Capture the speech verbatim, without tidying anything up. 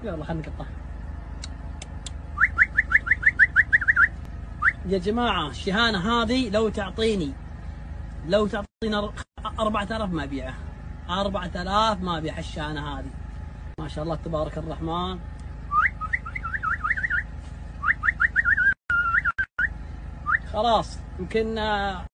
يلا خلينا نقطعها. يا جماعة الشهانة هذه لو تعطيني لو تعطينا أربعة آلاف ما أبيعها، أربعة آلاف ما أبيع الشهانة هذه. ما شاء الله تبارك الرحمن. خلاص يمكن